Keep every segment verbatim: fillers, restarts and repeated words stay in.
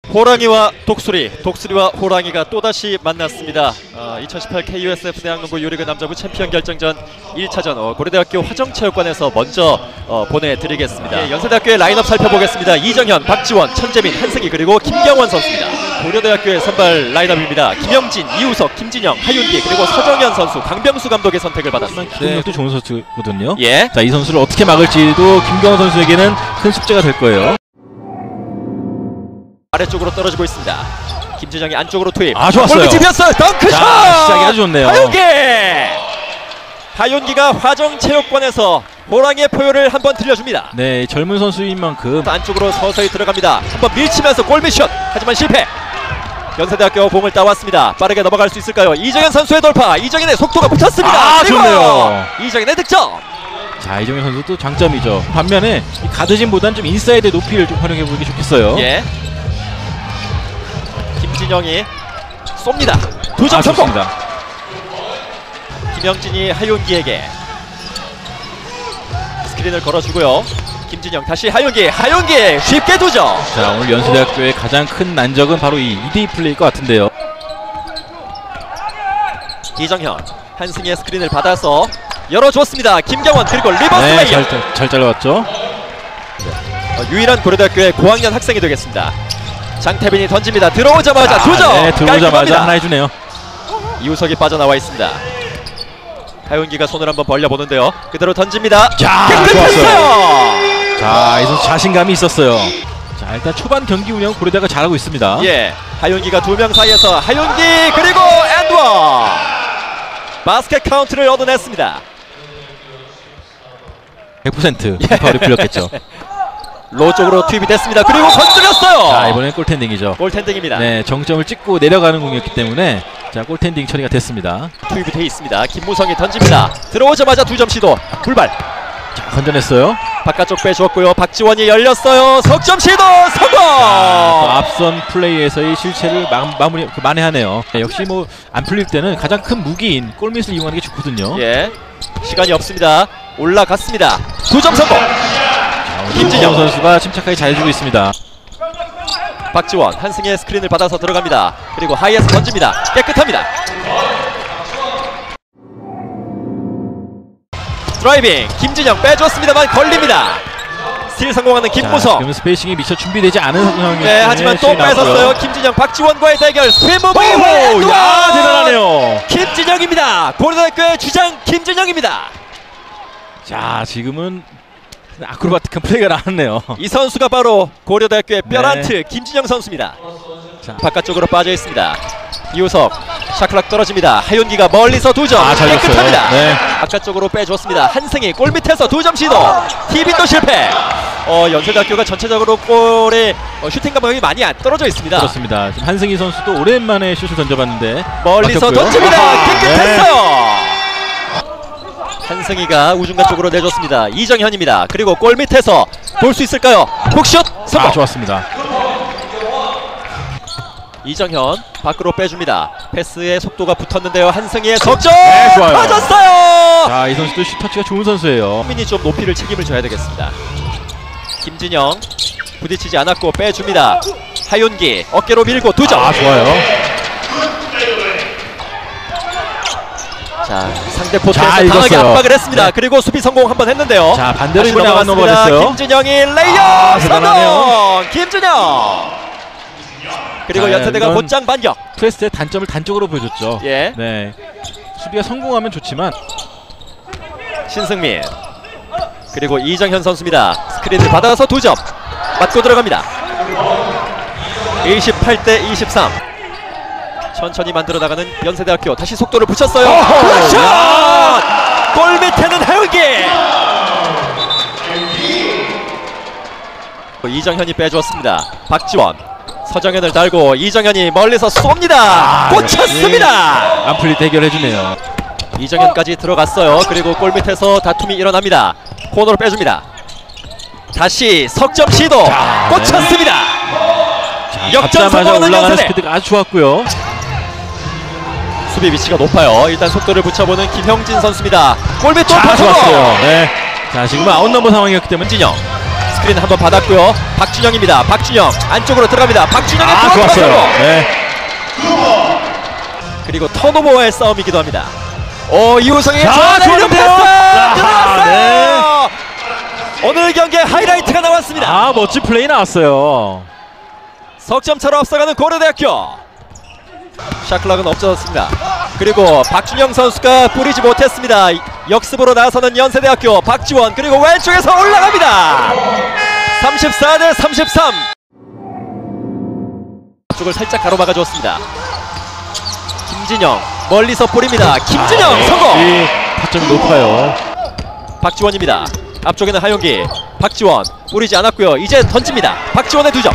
호랑이와 독수리, 독수리와 호랑이가 또다시 만났습니다. 어, 이천십팔 케이유에스에프 대학농구 유리그 남자부 챔피언 결정전 일 차전 어, 고려대학교 화정체육관에서 먼저 어, 보내드리겠습니다. 예, 연세대학교의 라인업 살펴보겠습니다. 이정현, 박지원, 천재민, 한승희 그리고 김경원 선수입니다. 고려대학교의 선발 라인업입니다. 김영진, 이우석, 김진영, 하윤기 그리고 서정현 선수, 강병수 감독의 선택을 받았습니다. 기동력도 좋은 선수거든요. 예. 자, 이 선수를 어떻게 막을지도 김경원 선수에게는 큰 숙제가 될 거예요. 아래쪽으로 떨어지고 있습니다. 김진영이 안쪽으로 투입. 아, 좋았어요. 골밑 집혔어요. 덩크샷! 자, 시작이 아주 좋네요. 하윤기! 하윤기가 화정체육관에서 호랑이의 포효를 한번 들려줍니다. 네, 젊은 선수인 만큼 안쪽으로 서서히 들어갑니다. 한번 밀치면서 골밑슛! 하지만 실패! 연세대학교 공을 따왔습니다. 빠르게 넘어갈 수 있을까요? 이정현 선수의 돌파! 이정현의 속도가 붙었습니다! 아, 좋네요. 이정현의 득점! 자, 이정현 선수도 장점이죠. 반면에 이 가드진보다는 좀 인사이드의 높이를 좀 활용해보는 게 좋겠어요. 예. 김진영이 쏩니다. 두 점 아, 성공. 좋습니다. 김영진이 하윤기에게 스크린을 걸어주고요. 김진영 다시 하윤기, 하윤기 쉽게 두 점. 자, 오늘 연세대학교의 가장 큰 난적은 바로 이 이 대 이 플레이일 것 같은데요. 이정현, 한승희의 스크린을 받아서 열어줬습니다. 김경원 그리고 리버스 네, 레이업. 잘, 잘 잘라왔죠. 어, 유일한 고려대학교의 고학년 학생이 되겠습니다. 장태빈이 던집니다. 들어오자마자 두 점. 네, 들어오자마자 하나 해주네요. 이우석이 빠져나와 있습니다. 하윤기가 손을 한번 벌려보는데요. 그대로 던집니다. 자, 깨끗했어요. 자, 이 선수 자신감이 있었어요. 자, 일단 초반 경기 운영 고려대가 잘하고 있습니다. 예, 하윤기가 두 명 사이에서 하윤기 그리고 앤드원 바스켓 카운트를 얻어냈습니다. 백 퍼센트 파울이 풀렸겠죠. 로 쪽으로 투입이 됐습니다. 그리고 건드렸어요. 자, 이번엔 골텐딩이죠. 골텐딩입니다. 네, 정점을 찍고 내려가는 공이었기 때문에 자, 골텐딩 처리가 됐습니다. 투입이 돼 있습니다. 김무성이 던집니다. 들어오자마자 두 점 시도. 불발. 자, 건져냈어요. 바깥쪽 빼주었고요. 박지원이 열렸어요. 석점 시도 성공. 자, 또 앞선 플레이에서의 실체를 마, 마무리 그 만회하네요. 네, 역시 뭐 안 풀릴 때는 가장 큰 무기인 골밑을 이용하는 게 좋거든요. 예, 시간이 없습니다. 올라갔습니다. 두 점 성공. 김진영 선수가 침착하게 잘해주고 있습니다. 박지원, 한승희의 스크린을 받아서 들어갑니다. 그리고 하이에서 던집니다. 깨끗합니다. 드라이빙, 김진영 빼줬습니다만 걸립니다. 스틸 성공하는 김무성. 지금 스페이싱이 미처 준비되지 않은 상황이기 네, 하지만 또 뺏었어요. 김진영, 박지원과의 대결. 스피드 무브 이후 야, 대단하네요. 김진영입니다. 고려대학교의 주장 김진영입니다. 자, 지금은 아크로바틱한 플레이가 나왔네요. 이 선수가 바로 고려대학교의 네. 뼈란트 김진영 선수입니다. 자, 바깥쪽으로 빠져 있습니다. 이우석 샤클락 떨어집니다. 하윤기가 멀리서 두 점. 아, 잘 깨끗합니다. 줬어요. 네. 바깥쪽으로 빼줬습니다. 한승희 골 밑에서 두 점 시도. 티빈도 실패. 어, 연세대학교가 전체적으로 골에 어, 슈팅 감각이 많이 안 떨어져 있습니다. 그렇습니다. 지금 한승희 선수도 오랜만에 슛을 던져봤는데 멀리서 막혔고요. 던집니다. 아하, 깨끗했어요. 네. 한승희가 우중간 쪽으로 내줬습니다. 이정현입니다. 그리고 골 밑에서 볼 수 있을까요? 훅슛 성공. 아, 좋았습니다. 이정현 밖으로 빼줍니다. 패스의 속도가 붙었는데요. 한승희의 석점 네, 좋아요. 터졌어요. 자, 이 선수도 슛 터치가 좋은 선수예요. 민이 좀 높이를 책임을 져야 되겠습니다. 김진영 부딪히지 않았고 빼줍니다. 하윤기 어깨로 밀고 두 점. 아, 좋아요. 자, 상대 포트에서 자, 강하게 읽었어요. 압박을 했습니다. 네. 그리고 수비 성공 한번 했는데요. 자, 반대로 다시 이번에 넘어갔습니다. 넘어갔어요. 김진영이 레이업 아, 성공. 대단하네요. 김진영. 그리고 자, 연세대가 이건 곧장 반격. 프레스의 단점을 단적으로 보여줬죠. 예. 네. 수비가 성공하면 좋지만 신승민 그리고 이정현 선수입니다. 스크린을 받아서 두 점 맞고 들어갑니다. 이십팔 대 이십삼. 천천히 만들어 나가는 연세대학교. 다시 속도를 붙였어요. 블락샷! 골 밑에는 하윤기. 이정현이 빼주었습니다. 박지원 서정현을 달고 이정현이 멀리서 쏩니다. 아, 꽂혔습니다. 안 풀릴 때 해결해주네요. 이정현까지 들어갔어요. 그리고 골 밑에서 다툼이 일어납니다. 코너로 빼줍니다. 다시 석점 시도. 자, 꽂혔습니다. 네. 역전 잡자마자 성공하는 올라가는 연세대. 스피드가 아주 좋았고요. 수비 위치가 높아요. 일단 속도를 붙여보는 김형진 선수입니다. 골밑 돌파 자, 성공. 좋았어요. 네. 자, 지금은 아웃 넘버 상황이었기 때문에 진영 스크린 한번 받았고요. 박준영입니다. 박준영 안쪽으로 들어갑니다. 박준영의 아, 브로커 좋았어요. 네. 그리고 턴오버와의 싸움이기도 합니다. 오, 이우성의 자, 좋은데요? 들어갔어요. 네. 오늘 경기의 하이라이트가 나왔습니다. 아, 멋진 플레이 나왔어요. 석점 차로 앞서가는 고려대학교. 샤클락은 없어졌습니다. 그리고 박준영 선수가 뿌리지 못했습니다. 역습으로 나서는 연세대학교 박지원, 그리고 왼쪽에서 올라갑니다. 삼십사 대 삼십삼. 쪽을 살짝 가로막아 줬습니다. 김진영 멀리서 뿌립니다. 김진영 아, 네. 성공. 타점이 높아요. 박지원입니다. 앞쪽에는 하용기. 박지원 뿌리지 않았고요. 이제 던집니다. 박지원의 두 점.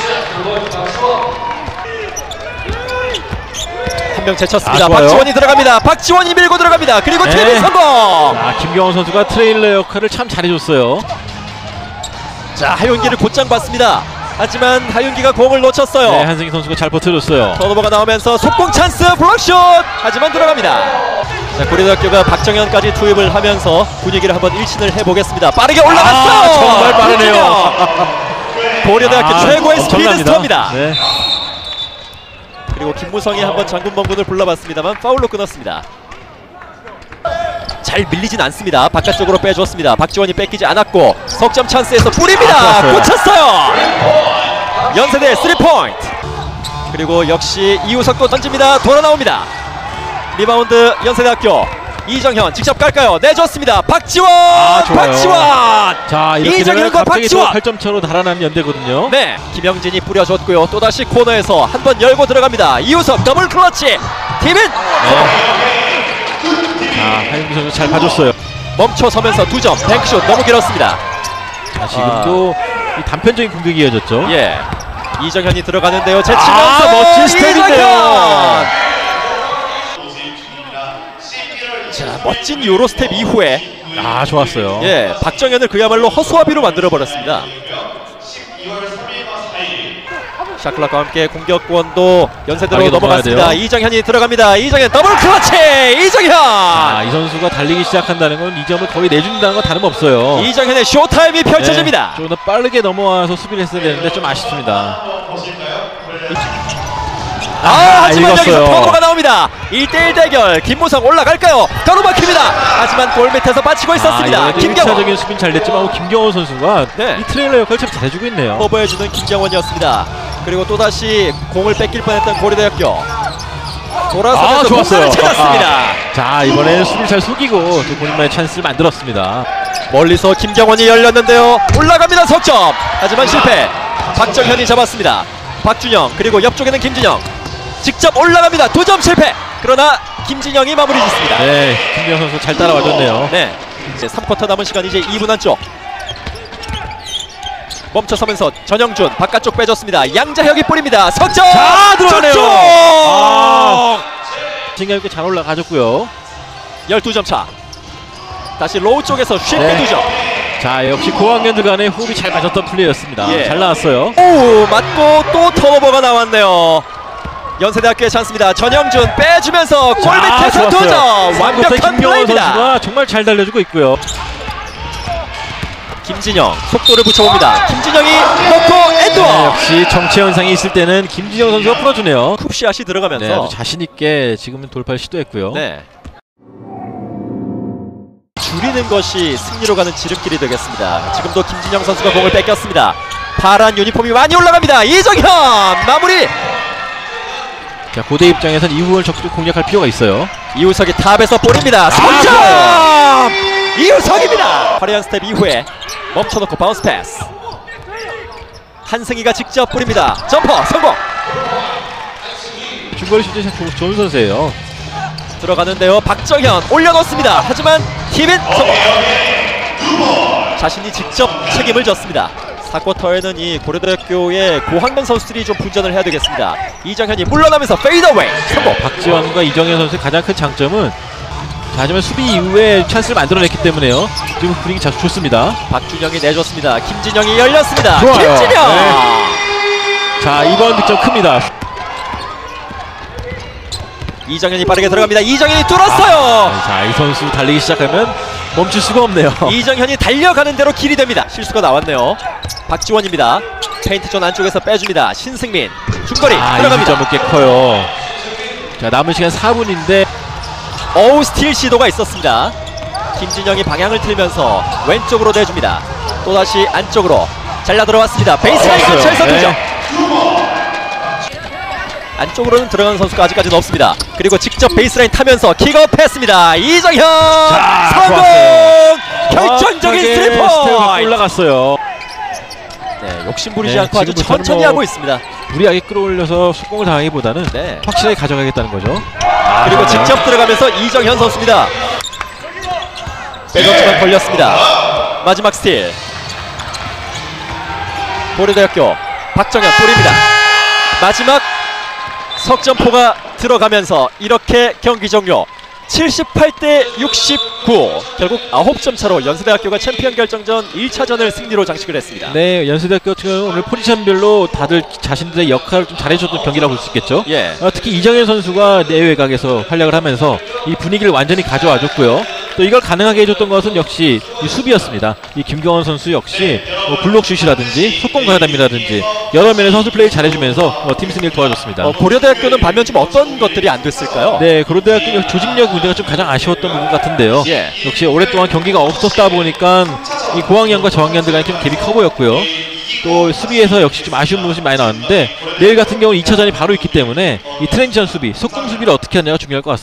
한 명 제쳤습니다. 아, 박지원이 들어갑니다. 박지원이 밀고 들어갑니다. 그리고 네. 트리블 성공. 아, 김경원 선수가 트레일러 역할을 참 잘해줬어요. 자, 하윤기를 곧장 봤습니다. 하지만 하윤기가 공을 놓쳤어요. 네, 한승희 선수가 잘 버텨줬어요. 턴오버가 나오면서 속공 찬스 블록슛. 하지만 들어갑니다. 자, 고려대학교가 박정현까지 투입을 하면서 분위기를 한번 일신을 해보겠습니다. 빠르게 올라갔어요. 아, 정말 빠르네요. 고려대학교 아, 최고의 엄청납니다. 스피드스터입니다. 네. 그리고 김무성이 한번 장군멍군을 불러봤습니다만 파울로 끊었습니다. 잘 밀리진 않습니다. 바깥쪽으로 빼줬습니다. 박지원이 뺏기지 않았고 석점 찬스에서 뿌립니다. 아, 꽂혔어요. 연세대 쓰리 포인트. 그리고 역시 이우석도 던집니다. 돌아 나옵니다. 리바운드 연세대학교. 이정현 직접 갈까요? 내줬습니다. 박지원. 아, 좋아요. 박지원. 자, 이렇게 되면 이정현과 갑자기 또 박지원. 팔 점 차로 달아나는 연대거든요. 네, 김영진이 뿌려줬고요. 또다시 코너에서 한 번 열고 들어갑니다. 이우석 더블 클러치. 팀인. 네. 자, 하윤기 선수 잘 봐줬어요. 멈춰서면서 두 점. 뱅크슛 너무 길었습니다. 자, 지금도 이 단편적인 공격이 이어졌죠. 예, 이정현이 들어가는데요. 제치면서 아, 멋진 스텝인데요. 이정현! 자, 멋진 유로 스텝 이후에 아, 좋았어요. 예, 박정현을 그야말로 허수아비로 만들어 버렸습니다. 샤클락과 함께 공격권도 연세대로 넘어갔습니다. 돼요. 이정현이 들어갑니다. 이정현 더블 클러치. 이정현. 아, 이 선수가 달리기 시작한다는 건 이 점을 거의 내준다는 건 다름없어요. 이정현의 쇼타임이 펼쳐집니다. 네, 좀 더 빠르게 넘어와서 수비를 했어야 되는데 좀 아쉽습니다. 아, 아, 하지만 읽었어요. 여기서 턴오버가 나옵니다. 일 대일 대결. 김무성 올라갈까요? 가로막힙니다. 하지만 골 밑에서 받치고 있었습니다. 아, 김경원. 일차적인 수비는 잘 됐지만 김경원 선수가 네. 이 트레일러 역할을 참 잘해주고 있네요. 커버해주는 김경원이었습니다. 그리고 또다시 공을 뺏길 뻔했던 고려대학교. 돌아서면서 아, 좋았어요. 공간을 찾았습니다. 아, 자, 이번에는 수비를 잘 속이고 또 본인만의 찬스를 만들었습니다. 멀리서 김경원이 열렸는데요. 올라갑니다. 석점. 하지만 실패. 박정현이 잡았습니다. 박준영, 그리고 옆쪽에는 김진영. 직접 올라갑니다. 두 점 실패. 그러나 김진영이 마무리 짓습니다. 네, 김경 선수 잘 따라와줬네요. 네, 이제 삼 쿼터 남은 시간 이제 이 분 안쪽. 멈춰서면서 전영준 바깥쪽 빼줬습니다. 양자혁이 뿌립니다. 석점. 자, 들어가네요. 석점! 아, 진감 있게 잘 올라가줬고요. 열두 점 차. 다시 로우 쪽에서 쉽게 네. 두 점. 자, 역시 고학년들 간의 호흡이 잘 맞았던 플레이였습니다. 예. 잘 나왔어요. 오, 맞고 또 턴오버가 나왔네요. 연세대학교의 찬스입니다. 전영준 빼주면서 골 밑에서 두 점. 완벽한 김경원 플레이입니다. 선수가 정말 잘 달려주고 있고요. 김진영 속도를 붙여봅니다. 김진영이 놓고 엔드원. 네, 역시 정체 현상이 있을 때는 김진영 선수가 풀어주네요. 쿱샷이 들어가면서 네, 아주 자신 있게 지금은 돌파를 시도했고요. 네. 줄이는 것이 승리로 가는 지름길이 되겠습니다. 지금도 김진영 선수가 공을 뺏겼습니다. 파란 유니폼이 많이 올라갑니다. 이정현 마무리. 자, 고대 입장에선 이후를 적극 공략할 필요가 있어요. 이우석이 탑에서 볼입니다. 석점. 아, 이우석입니다. 화려한 스텝 이후에 멈춰놓고 바운스 패스. 한승희가 직접 뿌립니다. 점퍼 성공. 중거리 슛이 참 좋- 좋은 선수예요. 들어가는데요. 박정현 올려놓습니다. 하지만 팀인 성공. 자신이 직접 책임을 졌습니다. 사 쿼터에는 이 고려대학교의 고학년 선수들이 좀 분전을 해야 되겠습니다. 이정현이 물러나면서 페이더웨이 성공. 박지원과 이정현 선수의 가장 큰 장점은, 자, 하지만 수비 이후에 찬스를 만들어냈기 때문에요. 지금 분위기 자 좋습니다. 박준영이 내줬습니다. 김진영이 열렸습니다. 좋아요. 김진영. 네. 자, 이번 득점 큽니다. 이정현이 빠르게 들어갑니다. 이정현이 뚫었어요. 아, 자, 이 선수 달리기 시작하면 멈출 수가 없네요. 이정현이 달려가는 대로 길이 됩니다. 실수가 나왔네요. 박지원입니다. 페인트 존 안쪽에서 빼줍니다. 신승민 중거리 아, 들어갑니다. 이 점은 꽤 커요. 자, 남은 시간 사 분인데 어우, 스틸 시도가 있었습니다. 김진영이 방향을 틀면서 왼쪽으로 내줍니다. 또다시 안쪽으로 잘라 들어왔습니다. 베이스라인 좋았어요. 근처에서 두 점. 네. 안쪽으로는 들어가는 선수가 아직까지는 없습니다. 그리고 직접 베이스라인 타면서 킥업했습니다. 이정현 자, 성공! 좋았어요. 결정적인 스텝 스리포인트. 올라갔어요. 네, 욕심 부리지 네, 않고 아주 지금부터는 천천히 뭐 하고 있습니다. 무리하게 끌어올려서 속공을 당하기보다는 네. 확실하게 가져가겠다는 거죠. 그리고 아, 직접 들어가면서 이정현 선수입니다. 빼줬지만 걸렸습니다. 마지막 스틸. 고려대학교 박정현 볼입니다. 마지막 석점포가 들어가면서 이렇게 경기 종료. 칠십팔 대 육십구. 결국 아홉 점 차로 연세대학교가 챔피언 결정전 일 차전을 승리로 장식을 했습니다. 네, 연세대학교 같은 경우는 오늘 포지션별로 다들 자신들의 역할을 좀 잘해줬던 경기라고 볼 수 있겠죠. 예. 어, 특히 이정현 선수가 내외곽에서 활약을 하면서 이 분위기를 완전히 가져와줬고요. 또 이걸 가능하게 해줬던 것은 역시 이 수비였습니다. 이 김경원 선수 역시 뭐 블록슛이라든지 속공 가담이라든지 여러 면에서 선수 플레이 잘해주면서 어, 팀 승리를 도와줬습니다. 어, 고려대학교는 반면 좀 어떤 것들이 안 됐을까요? 네, 고려대학교 조직력 문제가 좀 가장 아쉬웠던 부분 같은데요. 예. 역시 오랫동안 경기가 없었다 보니까 이 고학년과 저학년들 간에 좀 갭이 커 보였고요. 또 수비에서 역시 좀 아쉬운 부분이 많이 나왔는데 내일 같은 경우는 이 차전이 바로 있기 때문에 이 트랜지션 수비, 속공 수비를 어떻게 하느냐가 중요할 것 같습니다.